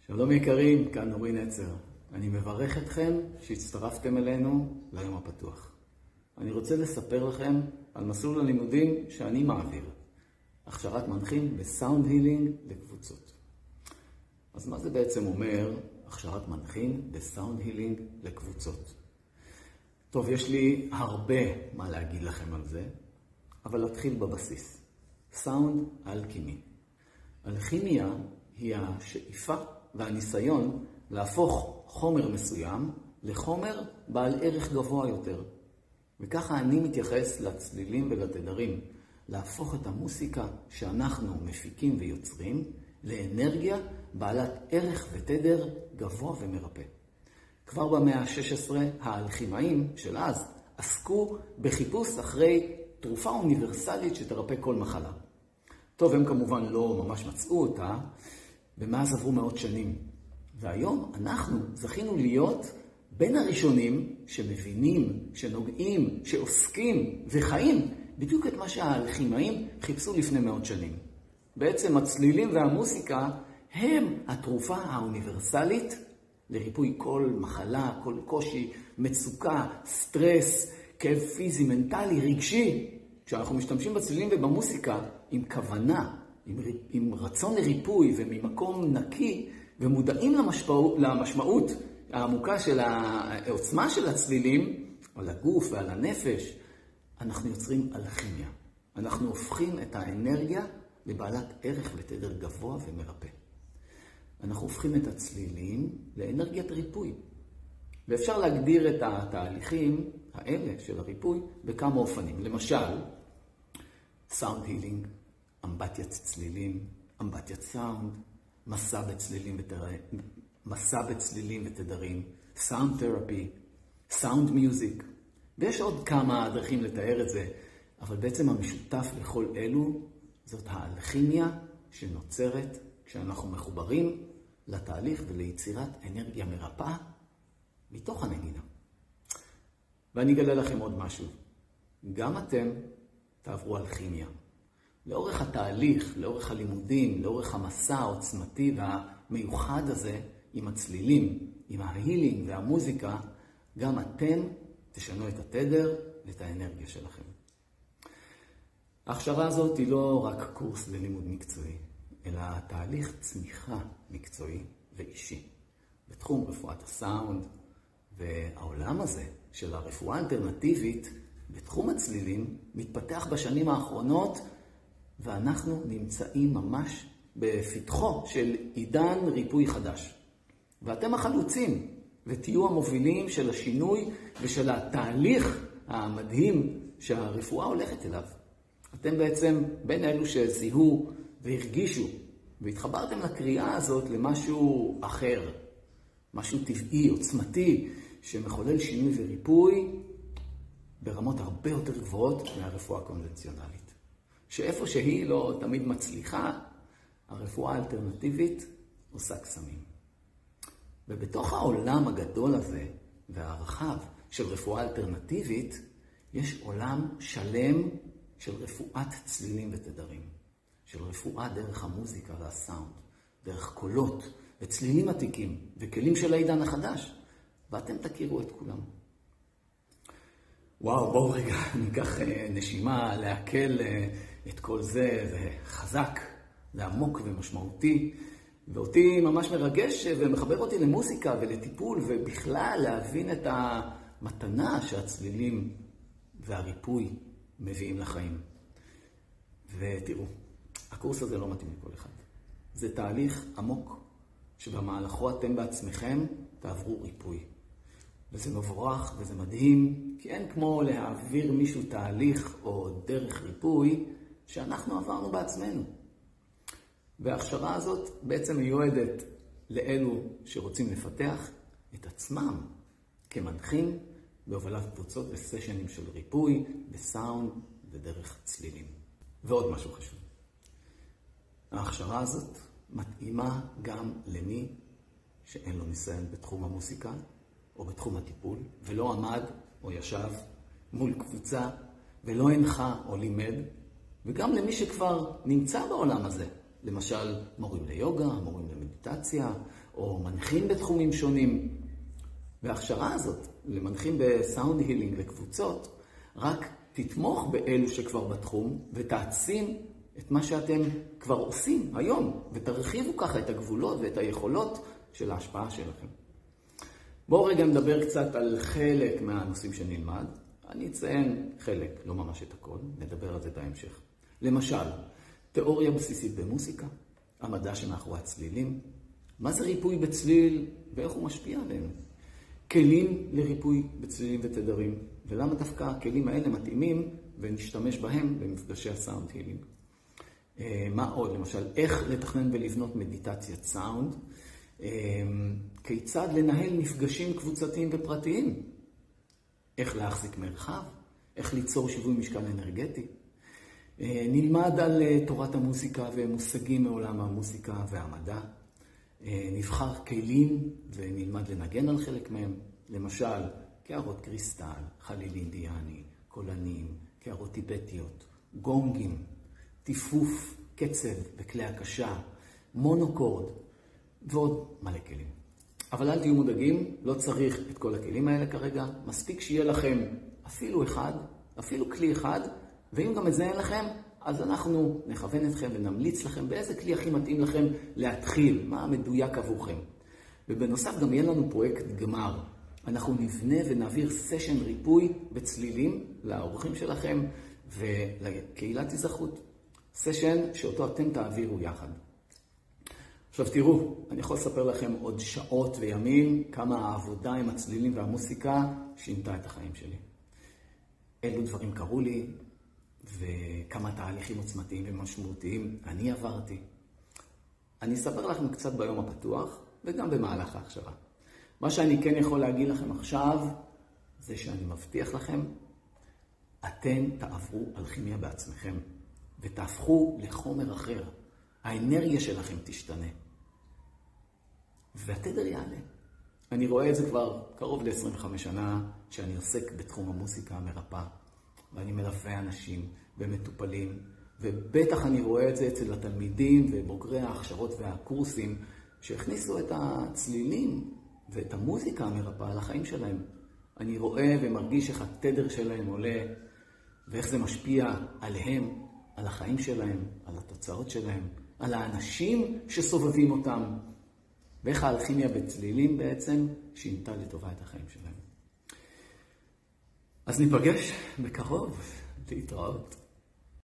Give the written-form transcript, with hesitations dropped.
שלום יקרים, כאן אורי נצר. אני מברך אתכם שהצטרפתם אלינו ליום הפתוח. אני רוצה לספר לכם על מסלול הלימודים שאני מעביר. הכשרת מנחים בסאונד הילינג לקבוצות. אז מה זה בעצם אומר הכשרת מנחים בסאונד הילינג לקבוצות? טוב, יש לי הרבה מה להגיד לכם על זה, אבל נתחיל בבסיס. סאונד אלכימי. אלכימיה היא השאיפה והניסיון להפוך חומר מסוים לחומר בעל ערך גבוה יותר. וככה אני מתייחס לצלילים ולתדרים, להפוך את המוסיקה שאנחנו מפיקים ויוצרים לאנרגיה בעלת ערך ותדר גבוה ומרפא. כבר במאה ה-16 האלכימאים של אז עסקו בחיפוש אחרי תרופה אוניברסלית שתרפא כל מחלה. טוב, הם כמובן לא ממש מצאו אותה, ומאז עברו מאות שנים. והיום אנחנו זכינו להיות בין הראשונים שמבינים, שנוגעים, שעוסקים וחיים בדיוק את מה שהאלכימאים חיפשו לפני מאות שנים. בעצם הצלילים והמוסיקה הם התרופה האוניברסלית לריפוי כל מחלה, כל קושי, מצוקה, סטרס, כאב פיזי, מנטלי, רגשי. כשאנחנו משתמשים בצלילים ובמוסיקה עם כוונה, עם רצון לריפוי וממקום נקי ומודעים למשמעות העמוקה של העוצמה של הצלילים על הגוף ועל הנפש, אנחנו יוצרים אלכימיה. אנחנו הופכים את האנרגיה לבעלת ערך ותדר גבוה ומרפא. אנחנו הופכים את הצלילים לאנרגיית ריפוי. ואפשר להגדיר את התהליכים האלה של הריפוי בכמה אופנים. למשל, סאונד הילינג, אמבטיית צלילים, אמבטיית סאונד, מסע בצלילים ותדרים, סאונד תרפי, סאונד מיוזיק. ויש עוד כמה דרכים לתאר את זה, אבל בעצם המשותף לכל אלו זאת האלכימיה שנוצרת כשאנחנו מחוברים לתהליך וליצירת אנרגיה מרפאה מתוך הנגינה. ואני אגלה לכם עוד משהו. גם אתם תעברו אלכימיה. לאורך התהליך, לאורך הלימודים, לאורך המסע העוצמתי והמיוחד הזה עם הצלילים, עם ההילינג והמוזיקה, גם אתם תשנו את התדר ואת האנרגיה שלכם. ההכשרה הזאת היא לא רק קורס ללימוד מקצועי, אלא תהליך צמיחה מקצועי ואישי. בתחום רפואת הסאונד והעולם הזה של הרפואה האלטרנטיבית, בתחום הצלילים, מתפתח בשנים האחרונות, ואנחנו נמצאים ממש בפתחו של עידן ריפוי חדש. ואתם החלוצים, ותהיו המובילים של השינוי ושל התהליך המדהים שהרפואה הולכת אליו. אתם בעצם בין אלו שזיהו והרגישו, והתחברתם לקריאה הזאת למשהו אחר, משהו טבעי, עוצמתי, שמחולל שינוי וריפוי ברמות הרבה יותר גבוהות מהרפואה הקונבנציונלית. שאיפה שהיא לא תמיד מצליחה, הרפואה האלטרנטיבית עושה קסמים. ובתוך העולם הגדול הזה והרחב של רפואה אלטרנטיבית, יש עולם שלם של רפואת צלילים ותדרים. של רפואה דרך המוזיקה והסאונד, דרך קולות וצלילים עתיקים וכלים של העידן החדש. ואתם תכירו את כולם. וואו, בואו רגע ניקח נשימה, להקל את כל זה, זה חזק, זה עמוק ומשמעותי, ואותי ממש מרגש ומחבר אותי למוזיקה ולטיפול, ובכלל להבין את המתנה שהצלילים והריפוי מביאים לחיים. ותראו, הקורס הזה לא מתאים לכל אחד. זה תהליך עמוק, שבמהלכו אתם בעצמכם תעברו ריפוי. וזה מבורך וזה מדהים, כי אין כמו להעביר מישהו תהליך או דרך ריפוי שאנחנו עברנו בעצמנו. וההכשרה הזאת בעצם מיועדת לאלו שרוצים לפתח את עצמם כמנחים בהובלת קבוצות וסשנים של ריפוי, בסאונד ודרך צלילים. ועוד משהו חשוב. ההכשרה הזאת מתאימה גם למי שאין לו ניסיון בתחום המוסיקה או בתחום הטיפול, ולא עמד או ישב מול קבוצה ולא הנחה או לימד, וגם למי שכבר נמצא בעולם הזה, למשל מורים ליוגה, מורים למדיטציה, או מנחים בתחומים שונים. וההכשרה הזאת, למנחים בסאונד הילינג לקבוצות, רק תתמוך באלו שכבר בתחום, ותעצים את מה שאתם כבר עושים היום, ותרחיבו ככה את הגבולות ואת היכולות של ההשפעה שלכם. בואו רגע נדבר קצת על חלק מהנושאים שנלמד. אני אציין חלק, לא ממש את הכל, נדבר על זה בהמשך. למשל, תיאוריה בסיסית במוסיקה, המדע שמאחורי הצלילים, מה זה ריפוי בצליל ואיך הוא משפיע עלינו, כלים לריפוי בצלילים ותדרים, ולמה דווקא הכלים האלה מתאימים ונשתמש בהם במפגשי הסאונד הילינג. מה עוד? למשל, איך לתכנן ולבנות מדיטציית סאונד, כיצד לנהל מפגשים קבוצתיים ופרטיים, איך להחזיק מרחב, איך ליצור שיווי משקל אנרגטי. נלמד על תורת המוזיקה ומושגים מעולם המוזיקה והמדע. נבחר כלים ונלמד לנגן על חלק מהם, למשל קערות קריסטל, חליל אינדיאני, קולנים, קערות טיבטיות, גונגים, טיפוף, קצב וכלי הקשה, מונוקורד ועוד מלא כלים. אבל אל תהיו מודאגים, לא צריך את כל הכלים האלה כרגע, מספיק שיהיה לכם אפילו אחד, אפילו כלי אחד, ואם גם את זה אין לכם, אז אנחנו נכוון אתכם ונמליץ לכם באיזה כלי הכי מתאים לכם להתחיל, מה המדויק עבורכם. ובנוסף גם יהיה לנו פרויקט גמר. אנחנו נבנה ונעביר סשן ריפוי בצלילים לאורחים שלכם ולקהילת הזכות. סשן שאותו אתם תעבירו יחד. עכשיו תראו, אני יכול לספר לכם עוד שעות וימים כמה העבודה עם הצלילים והמוסיקה שינתה את החיים שלי. אילו דברים קרו לי, וכמה תהליכים עוצמתיים ומשמעותיים אני עברתי. אני אספר לכם קצת ביום הפתוח וגם במהלך ההכשרה. מה שאני כן יכול להגיד לכם עכשיו, זה שאני מבטיח לכם, אתם תעברו אלכימיה בעצמכם, ותהפכו לחומר אחר. האנרגיה שלכם תשתנה. והתדר יעלה. אני רואה את זה כבר קרוב ל-25 שנה, שאני עוסק בתחום המוסיקה המרפאה. ואני מלווה אנשים ומטופלים, ובטח אני רואה את זה אצל התלמידים ובוגרי ההכשרות והקורסים, שהכניסו את הצלילים ואת המוזיקה המרפאה לחיים שלהם. אני רואה ומרגיש איך התדר שלהם עולה, ואיך זה משפיע עליהם, על החיים שלהם, על התוצאות שלהם, על האנשים שסובבים אותם, ואיך האלכימיה בצלילים בעצם שינתה לטובה את החיים שלהם. אז ניפגש בקרוב, להתראות.